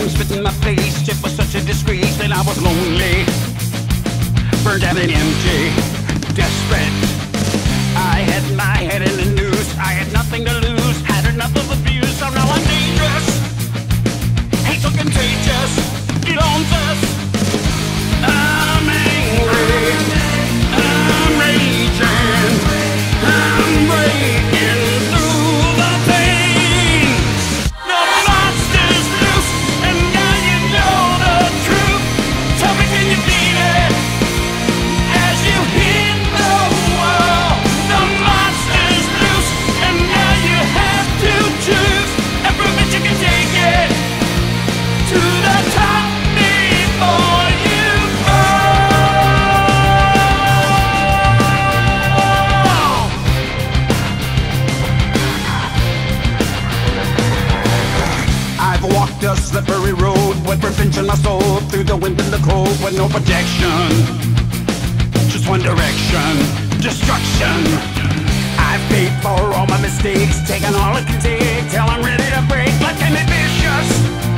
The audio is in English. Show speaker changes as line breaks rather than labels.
spit in my face. It was such a disgrace that I was lonely, burned out and empty, desperate. I had my head in the noose. I had nothing to lose, had enough of abuse. So now I'm dangerous, hate so contagious, it owns us. I'm angry, I'm raging, I'm breaking through the pain. The monster's loose, and now you know the truth. Tell me, can you feel it as you hit the wall? The monster's loose, and now you have to choose and prove that you can take it to the top before you fall. I've walked a slippery road with revenge in my soul, through the wind and the cold with no protection, just one direction, destruction. I've paid for all my mistakes, taken all it can take till I'm ready to break like an vicious.